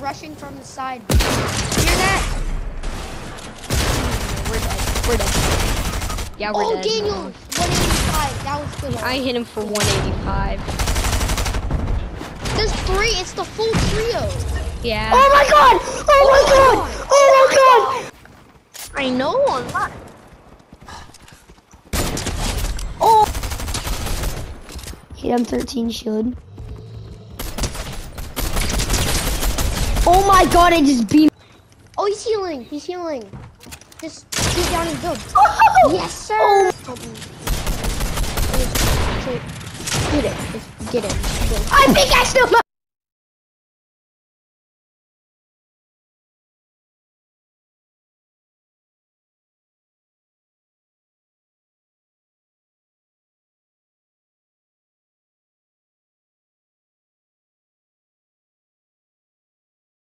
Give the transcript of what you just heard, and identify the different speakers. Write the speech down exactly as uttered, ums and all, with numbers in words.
Speaker 1: rushing from the side. Hear that?
Speaker 2: We're dead. We're dead. Yeah, we're
Speaker 1: Oh,
Speaker 2: dead.
Speaker 1: Daniel, one eighty-five. That was good.
Speaker 2: I hit him for one eighty-five.
Speaker 1: There's three. It's the full trio.
Speaker 2: Yeah.
Speaker 3: Oh my god! Oh my god! Oh my god!
Speaker 1: I know. I'm not.
Speaker 3: Oh! Hit him thirteen shield. Oh my god, I just beat.
Speaker 1: Oh, he's healing. He's healing. Just shoot down and build.
Speaker 3: Oh,
Speaker 1: Yes, sir.
Speaker 3: Oh.
Speaker 1: Get it. Just get it. Get it.
Speaker 3: I pickaxed him!